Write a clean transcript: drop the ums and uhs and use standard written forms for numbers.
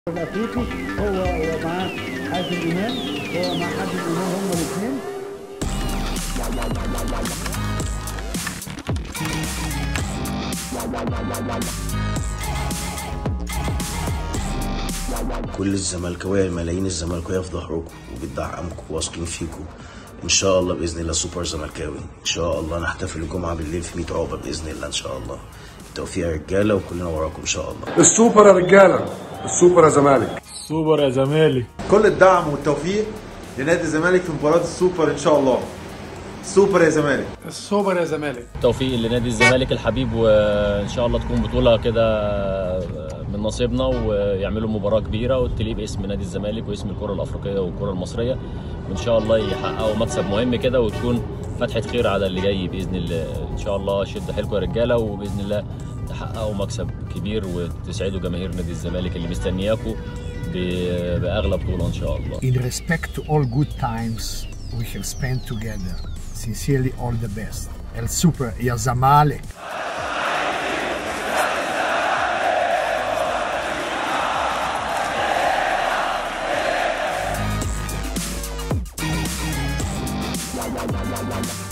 الافريقي هو ومعاه حازم امام، هو مع حازم امام هما الاثنين. كل الزملكاويه، ملايين الزملكاويه في ظهركم وبتدعمكم واثقين فيكم. ان شاء الله باذن الله سوبر زملكاوي. ان شاء الله نحتفل الجمعه بالليل في 100 عقبه باذن الله. ان شاء الله التوفيق يا رجاله وكلنا وراكم ان شاء الله. السوبر يا رجاله، السوبر يا زمالك، سوبر يا زمالك. كل الدعم والتوفيق لنادي الزمالك في مباراة السوبر ان شاء الله. سوبر يا زمالك. السوبر يا زمالك. توفيق لنادي الزمالك الحبيب، وان شاء الله تكون بطولة كده من نصيبنا ويعملوا مباراة كبيرة وتليق باسم نادي الزمالك واسم الكرة الأفريقية والكرة المصرية، وان شاء الله يحققوا مكسب مهم كده وتكون فتحة خير على اللي جاي بإذن الله. ان شاء الله شد حيلكم يا رجالة، وبإذن الله تحققوا مكسب كبير وتسعدوا جماهير نادي الزمالك اللي مستنياكم بأغلى بطولة ان شاء الله. In respect to all good times we have spent together, sincerely all the best. El Super يا زمالك. لا لا لا لا لا.